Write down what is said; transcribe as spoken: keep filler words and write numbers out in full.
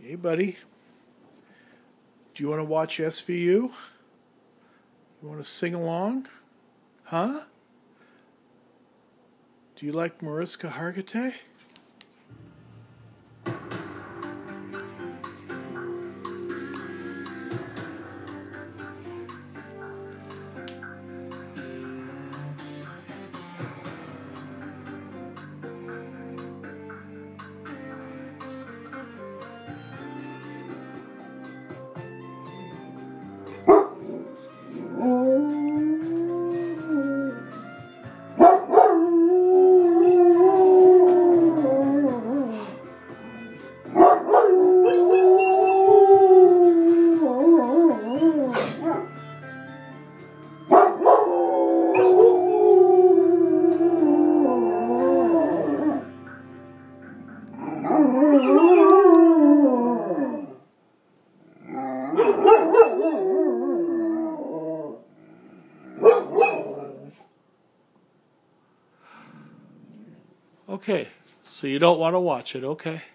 Hey, buddy. Do you want to watch S V U? You want to sing along? Huh? Do you like Mariska Hargitay? Okay, so you don't want to watch it, okay.